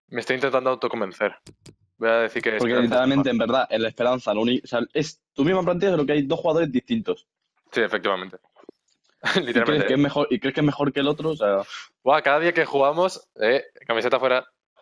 Me estoy intentando autoconvencer. Voy a decir que... Porque literalmente, en verdad, en la Esperanza, lo único, o sea, es tu misma plantilla, solo que hay dos jugadores distintos. Sí, efectivamente. Y crees que es mejor, y crees que es mejor que el otro, o sea. Buah, cada día que jugamos, camiseta fuera,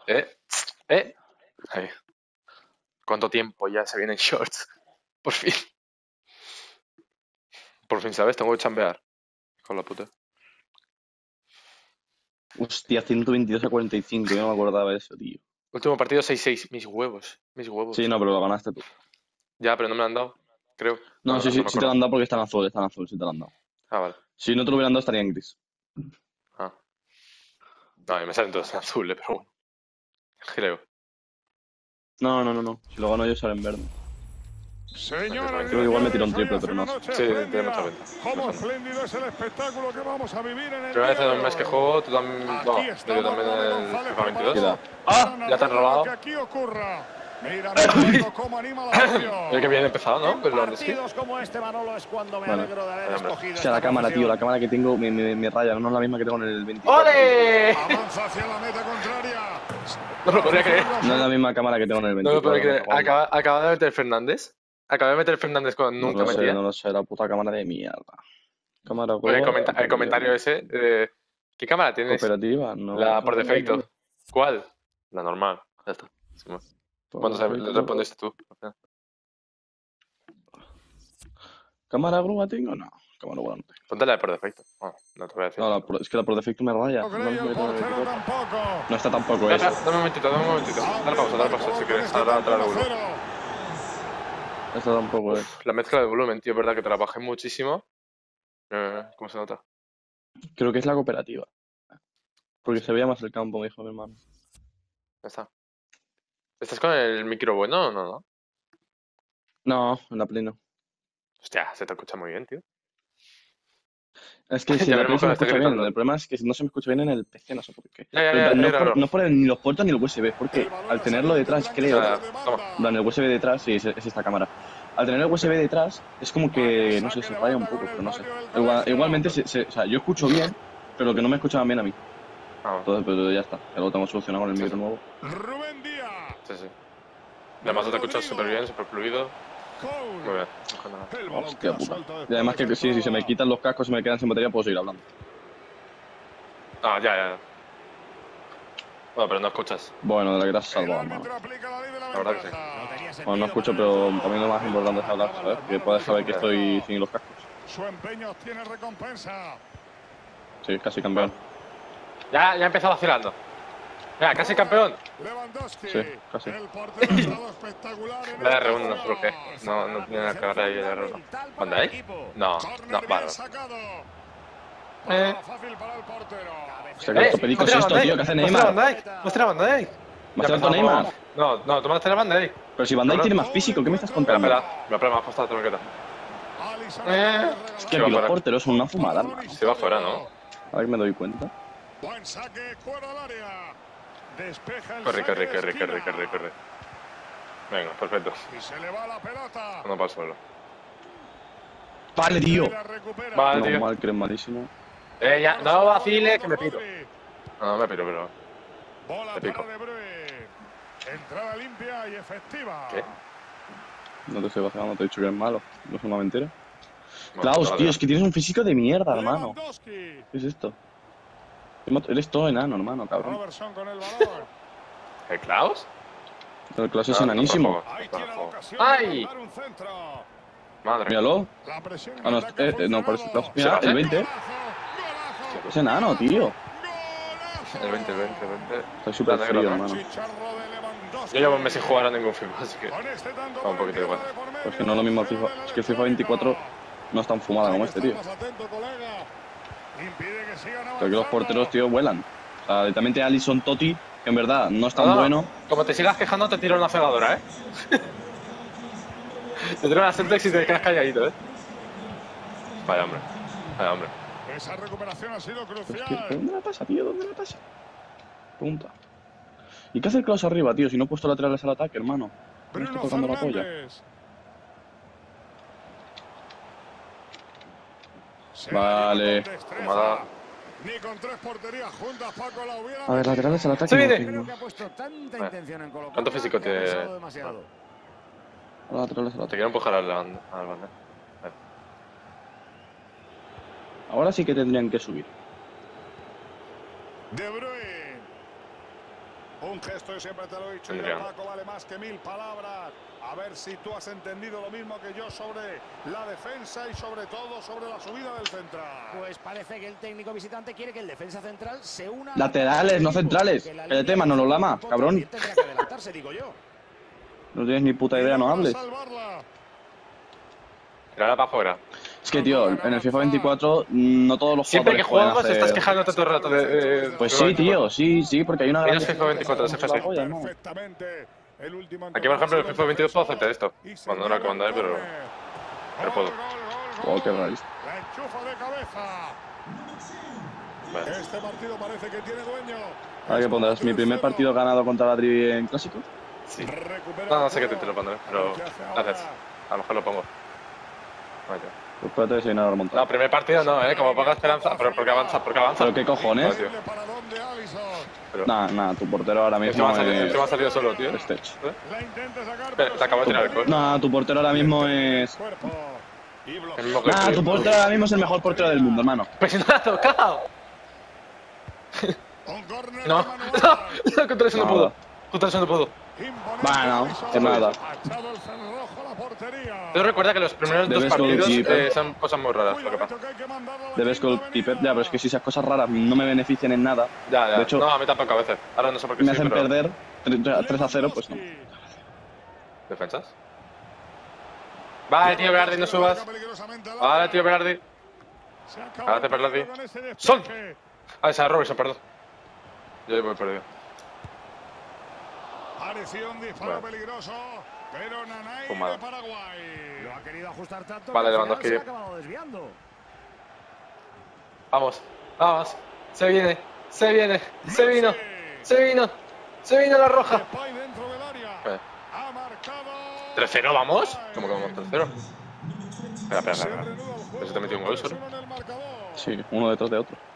ahí. ¿Cuánto tiempo ya se vienen shorts? Por fin. Por fin, ¿sabes? Tengo que chambear. Con la puta. Hostia, 122-45, yo no me acordaba de eso, tío. Último partido 6-6. Mis huevos. Mis huevos. Sí, no, pero lo ganaste tú. Ya, pero no me lo han dado. Creo. No, Bueno, sí, sí, me sí te lo acuerdo. han dado porque está en azul, sí te lo han dado. Ah, vale. Si no te lo hubieran dado, estaría en gris. Ah. No, me salen todos en azul, pero bueno. Creo. No. Si lo gano yo, sale en verde. Señoras, Creo que igual me tiró un triple, pero no sé. Sí, tiene mucha venta. Cómo espléndido es el espectáculo que vamos a vivir en el Primera vez día en de un mes hoy. que juego, tú también. Aquí Bueno, yo estamos, también en Robert el González, FIFA 22. preparado ¡Ah! para Ya te han narrar lo robado. que aquí ocurra. Mira, Manolo, cómo anima la acción. Mira que bien empezado, ¿no? Con En los partidos como este, Manolo, es cuando me Vale. alegro de haber Hombre. escogido O sea, la esta cámara, tío, posición. la cámara que tengo me raya, no es la misma que tengo en el 24. ¡Ole! Avanza hacia la meta contraria. No lo podría creer. No es la misma cámara que tengo en el No 24. lo podría creer. me cago en- Acaba de meter Fernández. Acaba de meter Fernández cuando No nunca lo sé, metía. no lo sé, la puta cámara de mierda. Cámara Oye, Go, el comentario ese. ¿Qué cámara tienes? cooperativa, no. La por defecto. ¿Cuál? La normal. Ya está. Sin más. ¿Cuándo le respondiste tú? ¿Cámara grúa tengo? No, cámara grúa no tengo. Ponte la de por defecto. No te voy a decir. No, es que la por defecto me raya. No No, cree el portero tampoco. no está tampoco Espera, eso. dame un momentito. Dale pausa, si quieres. Ahora te la regulo. Esta tampoco es. La mezcla de volumen, tío, es verdad que trabajé muchísimo. ¿Cómo se nota? Creo que es la cooperativa. Porque se veía más el campo, me dijo mi hermano. Ya está. ¿Estás con el micro bueno o no? No, en la Play no. Hostia, se te escucha muy bien, tío. Es que si Ya en la Play veremos se me cuando esté escucha bien. gritando. El problema es que no se me escucha bien en el PC, no sé por qué. Ya, Pero no, míralo. no por ni los puertos ni el USB, porque al tenerlo detrás, creo. Toma. En el USB detrás, sí, es esta cámara. Al tener el USB detrás, es como que, no sé, se falla un poco, pero no sé. Igualmente, o sea, yo escucho bien, pero que no me escuchaban bien a mí. Ah, Entonces, pero ya está, ya lo tengo solucionado con el micro nuevo. Rubén Díaz. sí. Además te escuchas súper bien, súper fluido. Muy bien. El balón Hostia queda puta. suelto Y además que después sí, de si se me esta quitan los cascos y me quedan sin batería, puedo seguir hablando. Ah, ya. Bueno, pero no escuchas. Bueno, de la que te has El salvado, hermano. árbitro aplica la ley de la La verdad que sí. ventaja. Bueno, no escucho, pero también lo más importante es hablar, ¿sabes? Que puedes saber que estoy sin los cascos. Su empeño obtiene recompensa. Sí, casi campeón. Ya he empezado vacilando. Venga, casi campeón. Lewandowski. Sí, casi. El portero ha estado espectacular en La esta R1 no sé por qué. acción. No tiene la cara ahí de R1. ¿Dónde hay? No, Córner vale. bien sacado. Fácil para el portero. Hostia, qué ortopédico es esto, tío, que hace Neymar. ¿Vas a Van Dijk? ¿Me has tirado Neymar? No, tomaste la Van Dijk. Pero si Van Dijk tiene más físico, ¿qué me estás contando? Espera, me has puesto la troqueta. Alisson Es que aquí los porteros son una fumada, hermano. Se va fuera, ¿no? A ver que me doy cuenta. Buen saque, fuera del área. Despeja el Corre. saque de esquina. Venga, perfecto. Y se le va la pelota. No para el suelo. Vale, tío. Y la recupera. Vale, No, tío. mal, que eres malísimo. Ya, no vacile, que me piro. No me piro, pero... Bola Te pico. para De Bruyne. Entrada limpia y efectiva. ¿Qué? No te estoy vacilando, te he dicho que eres malo. No es una mentira. Bueno, Klaus, vale. tío, es que tienes un físico de mierda, hermano. Lewandowski. ¿Qué es esto? Eres todo enano, hermano, cabrón. Robertson con el balón. ¿El Klaus? El Klaus es No, enanísimo. Ahí tiene la ocasión ¡Ay! de mandar un centro. Madre mía. Míralo. La presión Ah, no, en ataque no, ha parece Klaus. funcionado. Mira, el 20. Golazo. Es enano, tío. El 20. Estoy súper La frío, negra, ¿no? hermano. Chicharro de Lewandowski. Yo llevo un mes sin jugar a ningún FIFA, así que... Con este tanto Va un poquito igual. de por medio, Pues que no es lo mismo el FIFA. Es que el FIFA 24 no es tan fumada como este, tío. Más atento, colega. Impide que sigan Pero que los avanzando. porteros, tío, vuelan. O sea, directamente Alisson Totti, que en verdad no es tan bueno. Como te sigas quejando, te tiro una cegadora, ¿eh? Te tiro una Sentex y te quedas calladito, ¿eh? Vaya hombre. Esa recuperación ha sido Pero es que, crucial. ¿dónde la pasa, tío? ¿Dónde la pasa? Punta. ¿Y qué hace el Klaus arriba, tío? Si no he puesto laterales al ataque, hermano. No me está Bruno tocando la polla. Fernández. Vale. Se la lleva con destreza. Tomada. Ni con 3 porterías juntas, Paco, la hubiera. A ver, laterales al ataque. Se viene. No Creo tengo. que ha puesto tanta Vale. intención en colocar. ¿Cuánto físico que ha tiene? pesado demasiado. Laterales al Te ataque. quiero empujar al banda. Ahora sí que tendrían que subir. De Bruyne. Un gesto, y siempre te lo he dicho, y Tendrían. Paco vale más que 1000 palabras. A ver si tú has entendido lo mismo que yo sobre la defensa y sobre todo sobre la subida del central. Pues parece que el técnico visitante quiere que el defensa central se una. al Laterales, ataque no del equipo, centrales. que la El línea tema, no lo de lama, campo cabrón. también tendría que adelantarse, digo yo. No tienes ni puta idea, no hables. Salvarla. Tirarla para afuera. Es que, tío, en el FIFA 24 no todos los Siempre que jugadores jugamos pueden estás hacer... quejándote todo el rato de... Pues sí, tío, sí, porque hay una gran... Ellos FIFA 24 de diferencia CFC. la polla, ¿no? Perfectamente. El último Aquí, por ejemplo, en el FIFA 22 puedo hacerte esto. Cuando no lo comando pero puedo. Oh, qué realista. La enchufa de cabeza. Vale. Este partido parece que tiene dueño. Ahora que pondrás mi primer partido ganado contra la Trivi en Clásico. Sí. Recupera No el sé qué juego. te lo pondré, pero... ¿Qué hace ahora? Gracias. A lo mejor lo pongo. Vale. Pues espérate si hay nada remontado. No, primer partido no, como poca esperanza, pero porque avanza, ¿Pero qué cojones? tío. ¿Para dónde, Alisson? Pero... Nada, tu portero ahora mismo Encima ha salido solo, tío. es Stech. La intenta sacar. Espera, te acabo de tirar el gol. Nah, tu portero ahora mismo es... Cuerpo. Y El bloquea. mismo que Nah, tu portero ahora mismo es el mejor portero del mundo, hermano. ¡Pero si no la ha tocado! Un córner No, de Manuel. no, contra eso no Nada. puedo. Contra eso no puedo. Imponente, Bueno, Alisson. es nada. Ha echado el cerrojo a la portería. Pero recuerda que los primeros dos Debes partidos goalkeeper. son cosas muy raras, lo que pasa. Cuidadito que hay que mandarla a la Debes quinta goalkeeper. avenida. Ya, pero es que si esas cosas raras no me benefician en nada, Ya, ya. De hecho, no, a mí tampoco a veces. Ahora no sé por qué me sí, hacen pero... perder 3-0, pues no. ¿Defensas? Vale, tío, Berardi, no subas. Vale, tío, Berardi. Hágate, Berardi. ¡Son! Ah, esa es Robertson, perdón. Yo voy perdido. Pareció un disparo Bueno. peligroso, pero Nanay Fumada. de Paraguay. Lo ha querido ajustar tanto. Vale, que al Lewandowski. final se ha acabado desviando. Vamos, vamos. Se viene, se viene, se vino, se vino, se vino la roja. Depay dentro del área. Ha marcado. 3-0, vamos. ¿Cómo que vamos 3-0? Espera. Se reanuda el juego. ¿Pero se te metió un gol solo? 3-1 en el marcador. Sí, uno detrás de otro.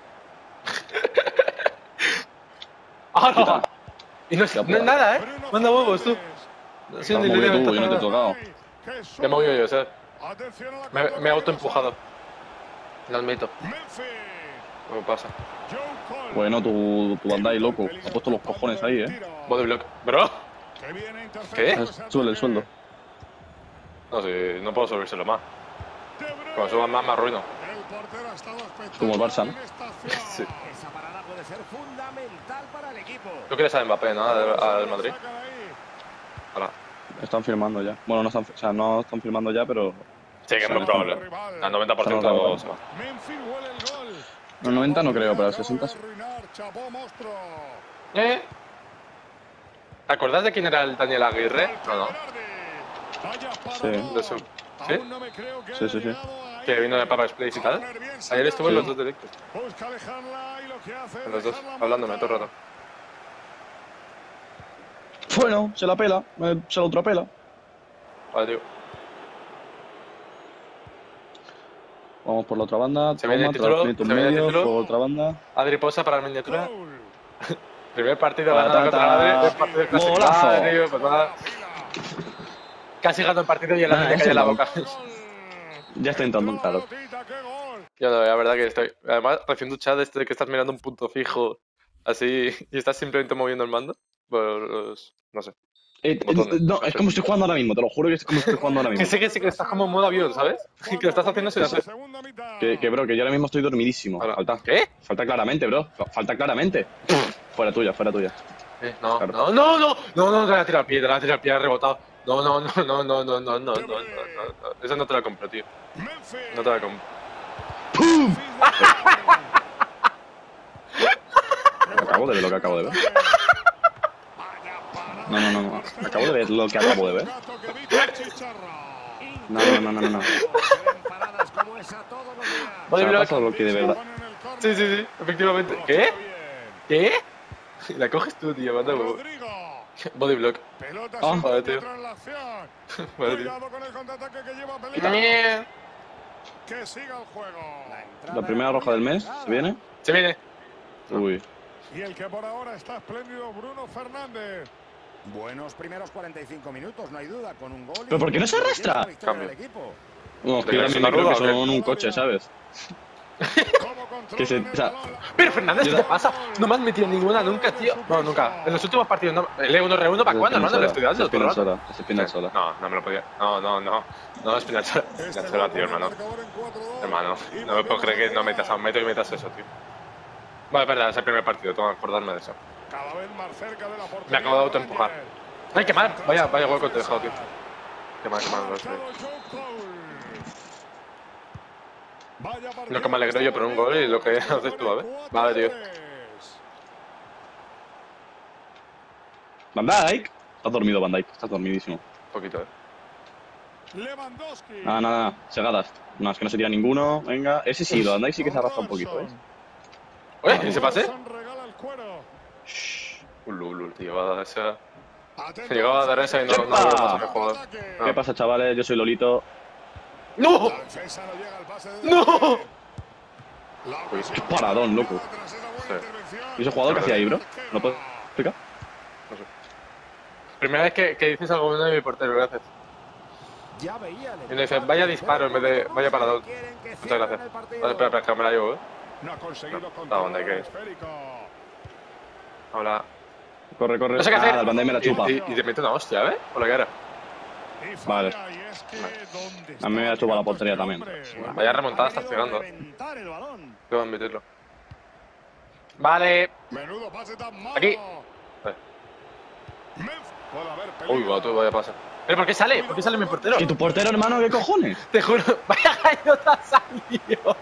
¡Ah! Y no es nada, ¿eh? Bruno Manda huevos, tú. Fernández. No sé Te has ni movido idea, tú, yo no te he tocado. Qué Me he movido yo, ¿sabes? Atención a la Me he contra autoempujado. Lo admito. Memphis. ¿Qué pasa? Joe Cole. Bueno, tu Bandai loco. Ha puesto los cojones ahí, Body block. ¿Bro? Que viene ¿Qué? interceptando Sube el sueldo. No, si no puedo subírselo más. De Bruyne. Cuando suban más, me arruino. El portero ha estado espectacular Como el Barça, ¿no? en esta acción. Sí. Esa parada puede ser fundamental para el equipo. ¿Tú quieres a Mbappé, no? Al Madrid. Saca de ahí. Hola. Están firmando ya. Bueno, no están firmando ya, pero... Sí, que es muy probable. Al 90% se va. Memphis huele el gol. Al 90 no creo, pero al 60 sí. Arruinar, chapó, monstruo. ¿Eh? ¿Te acordás de quién era el Daniel Aguirre? No. Vaya Sí. paradón. De su- ¿Sí? Aún no me creo que Sí, haya sí, sí. llegado ahí. Que vino de Papa's Place y tal. Corner bien Ayer estuve en los Sí. dos directos. Busca dejarla y lo que hace es En los dos, dejarla hablándome montar. todo el rato. Bueno, se la pela. Se la ultrapela. Vale, tío. Vamos por la otra banda. Se viene el título, transmito en se viene el medio, título. por otra banda. Adri posa para la miniatura. Goal. Primer partido Ta, ganado ta, contra ta. Madrid. El partido clásico. Golazo. Vale, tío, pues nada. Casi ganó el partido y el Nada, Adri le ese cae en la no. boca. Ya está entrando un claro. Pelotita, qué gol. Yo no, la verdad que estoy. Además, recién duchado de que estás mirando un punto fijo así y estás simplemente moviendo el mando. Pues no sé. Botones. No, es como estoy jugando ahora mismo, te lo juro que es como estoy jugando ahora Que mismo. sé que sí que estás como en modo avión, ¿sabes? Que lo estás haciendo sin hacer. Segunda mitad. Que bro, que yo ahora mismo estoy dormidísimo. Ahora, Falta. ¿qué? Falta claramente, bro. Falta claramente. Fuera tuya, fuera tuya. No, Claro. no, te la tira al pie, ha rebotado. No. Esa no te la compro, tío. Memphis. No te la compro. Acabo de ver lo que acabo de ver. No. Acabo de ver lo que acabo de ver. No. Paradas como esa todos los días. O Body sea, ha block. pasado lo que de verdad. Sí, efectivamente. ¿Qué? ¿Qué? La coges tú, tío, manda huevo. Rodrigo. Body block. Pelota Ah. sin Joder, tío. centro en la acción. Vale, tío. Cuidado con el contraataque que lleva Pelé. Que siga el juego. La primera roja del mes, ¿se viene? Se viene. Uy. Y el que por ahora está espléndido, Bruno Fernández. Buenos primeros 45 minutos, no hay duda, con un gol. ¿Pero por qué no se arrastra? Cambio. No, que ¿Le yo ves también una creo que ruda o qué? son un coche, ¿sabes? Que se, o sea, Pero Fernández, ¿qué te pasa? No me has metido ninguna nunca, tío. No, nunca. En los últimos partidos, no. El E1R1, ¿para cuándo, hermano? Le estoy dando todo el rato. Se espina sola. No me lo podía. No, Espinazola. Espinazola, tío, hermano. Hermano, no me puedo creer que no metas a un metro y metas eso, tío. Vale, es verdad, es el primer partido, tengo que acordarme de eso. Cada vez más cerca de la portería. Me acabo de autoempujar. Ay, qué mal. Vaya hueco te he dejado, tío. Qué mal, no sé. Lo que me alegro yo por un gol y lo que haces tú, a ver. Vale, tío. Van Dijk. Estás dormido, Van Dijk. Estás dormidísimo. Un poquito, Lewandowski. Nada. Segadas. No, es que no se tira ninguno. Venga. Ese sí, lo Van Dijk sí que se arrastra un poquito, ¿eh? Oye, ¿y ese pase? Regala el cuero. Ulul, tío, esa. Llegaba a dar esa y no ¡Epa! había más que jugador. ¿Qué pasa, chavales? Yo soy Lolito. ¡No! La defensa no llega al pase de ¡No! Qué paradón, loco. ¿Y ese jugador qué hacía ahí, bro? ¿No puedo explicar? Primera vez que dices algo bueno de mi portero, gracias. Ya veía. Y me dices, vaya disparo en vez de vaya parador. Muchas gracias. Vale, espera, que me la llevo, No ha conseguido No, controlar ¿dónde hay que el ir? esférico. Habla. Corre. No sé qué hacer. El Van Dijk me la chupa. Y te mete una hostia, ¿ves? Por la cara. Y Vale. falla, y es que ¿dónde A mí me la está chupa la este portería hombre? también. Vaya remontada estás pegando. Reventar el balón. Te voy a meterlo. Vale. Menudo pase tan malo. Aquí. Puede haber Uy, peligro. va, tú vaya pasa. ¿Pero por qué sale? ¿Por qué sale mi portero? ¿Que tu portero, hermano? ¿Qué cojones? Te juro, vaya gallo te ha salido.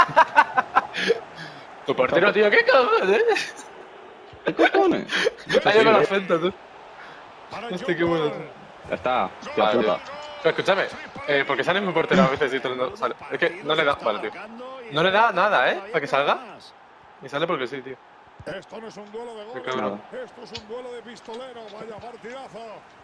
Tu portero, tío, ¿qué cojones? ¿Qué cojones? Ha ido con la frente, tú. Para Hostia, qué bueno, tú. Ya está. Hostia Vale, puta. tío. Pero escúchame, porque sale mi portero a veces y tú no sale. Es que no le da. Vale, tío. No le da nada, ¿eh? Para que salga. Y sale porque sí, tío. Esto no es un duelo de Qué goles. cabrón. Esto es un duelo de pistolero. Vaya partidazo.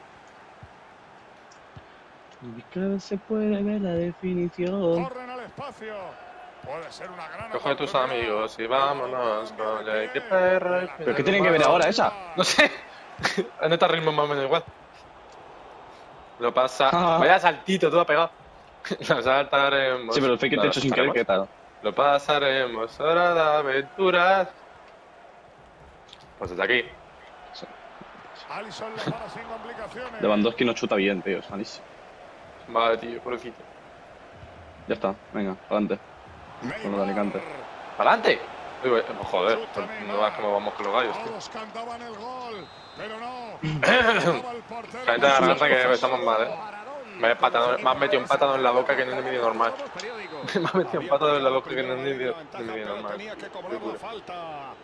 Cada vez se puede ver la definición. Corren al espacio. Puede ser una gran Coge a tus oportunidad. amigos y vámonos con el que perro. ¿Pero qué tienen que ver ahora esa? No sé. En este ritmo más o menos igual. Lo pasa. Ah. Vaya saltito, todo pegado. Lo saltaremos. Sí, pero el fake que te he hecho sin querer, ¿qué tal? Lo pasaremos, hora de aventuras. Pues desde aquí. Alisson le para sin complicaciones. Lewandowski no chuta bien, tío. Es malísimo. Vale, tío, por el quito. Ya está. Venga, adelante. Con los de Alicante. ¿Para adelante? Joder, no vas como vamos con los gallos, tío. Todos cantaban el gol, pero no. Cállate la garganta que estamos mal, Me has metido un patado en la boca que no es de medio normal. Me has metido un patado en la boca que no es de medio normal. Tenía que cobrar la falta.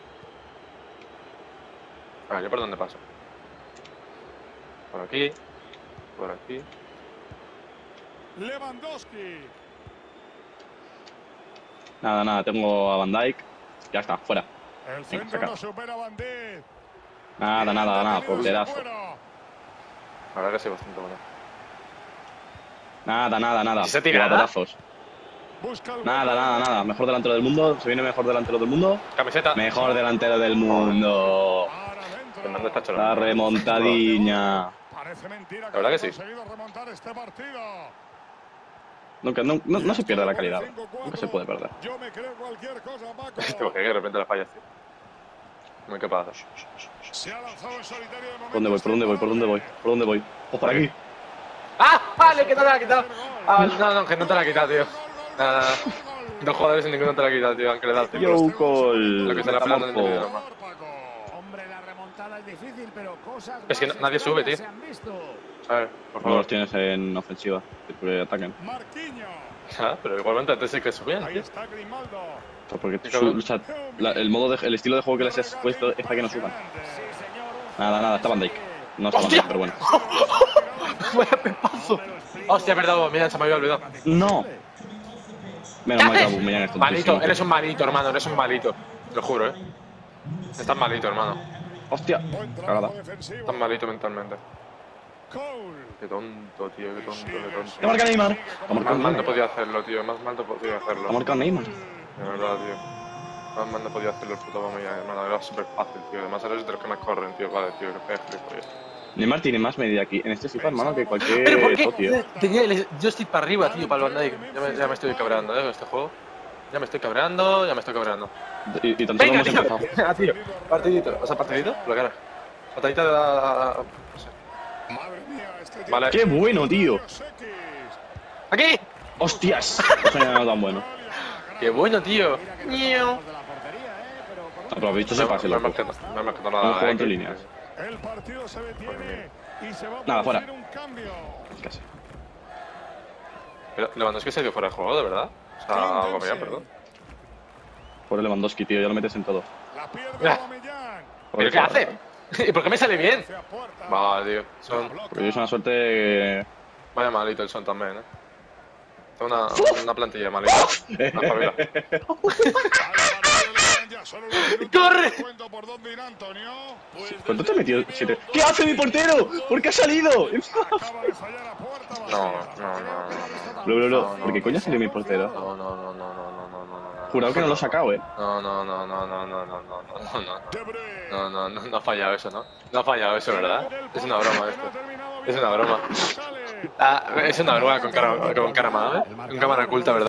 Ah, ¿yo por dónde paso? Por aquí. Por aquí. Lewandowski. Nada, tengo a Van Dijk. Ya está, fuera. El centro saca. no supera a Bandit. Nada, porterazo. La verdad que sí, bastante bueno. Nada. ¿Y se tira nada? Guapetazos. Busca el Nada. Mejor delantero del mundo. Se viene mejor delantero del mundo. Camiseta. Mejor delantero del mundo. Para adentro. Fernando está chorando. La remontadiña. Parece mentira La verdad que sí. haya conseguido remontar este partido. Nunca, no se pierde la calidad. Nunca se puede perder. Yo me creo cualquier cosa, Paco. Tengo que de repente la fallas, tío. Muy capaz. Se ha lanzado en solitario de momento. ¿Por dónde voy? Pues por aquí. ¡Ah! ¡Vale! Que no te la ha quitado. Ah, no, que no te la ha quitado, tío. Nada. Dos jugadores y ninguno te la ha quitado, tío. Aunque le da el tiempo. Yo call. Lo que se la pelando en el medio normal. Hombre, la remontada es difícil, pero cosas Es que más nadie sube, tío. extrañas se han visto. A ver, por No favor. los tienes en ofensiva. Que ataquen. Marquinhos. Ah, pero igualmente antes sí que subían, Ahí tío. está Grimaldo. Pues porque Qué cabrón. o sea, el estilo de juego que les has puesto es para que no suban. Sí, señor. Nada, está Van Dijk. No está Van ¡Hostia! Dijk, pero bueno. ¡Vaya pepazo! Hostia, perdón, mira, se me había olvidado. No. Menos mal que haces? Aubameyang es Malito, tontísimo. eres un malito, hermano, eres un malito. Te lo juro, Estás malito, hermano. Hostia. Buen Cagada. trabajo defensivo. Estás malito mentalmente. Qué tonto, tío, qué tonto, qué tonto. ¡Te marca Neymar! Más mal no podía hacerlo, tío, más mal no podía hacerlo. ¡Te marca Neymar! De verdad, tío. Más mal no podía hacerlo el puto Aubameyang, hermano. Era súper fácil, tío. Además eres de los que más corren, tío. Vale, tío, que pegas gilipollas. Neymar tiene más medida aquí en este FIFA, hermano, que cualquier ¿Pero por qué? socio. Tenía el joystick para arriba, tío, para el Van Dijk. Ya me estoy cabreando, con este juego. Ya me estoy cabreando. Y tanto lo Venga, hemos tío. empezado. Ah, tío. Partidito. O sea, partidito, lo que era. Patadita de la... No sé. Vale. ¡Qué bueno, tío! ¡Aquí! ¡Hostias! Eso no era tan bueno. ¡Qué bueno, tío! ¡Miau! No, pero has visto ese pase, No me loco. has marcado Un nada. juego entre líneas. El partido se detiene y se va a Nada, fuera. producir un cambio. Casi. Pero Lewandowski se dio fuera de juego, de verdad. O sea, Aubameyang, perdón. Pobre Lewandowski, tío, ya lo metes en todo. La pierde Mira. Aubameyang. ¿Pero qué hace? ¿Y por qué me sale bien? Hacia puerta. Vale, tío. Son... Porque yo es una suerte. Vaya malito el son también, Tengo una plantilla malita. Una favela. ¡Corre! ¿Cuánto te ha metido? 7. ¿Qué hace mi portero? ¿Por qué ha salido? No. Bro. ¿Por qué coño ha salido mi portero? No. Jurado que no lo he sacado, No ha fallado eso, ¿no? No ha fallado eso, ¿verdad? Es una broma esto. Es una broma. Es una broma con cara mala, Con cámara oculta, ¿verdad?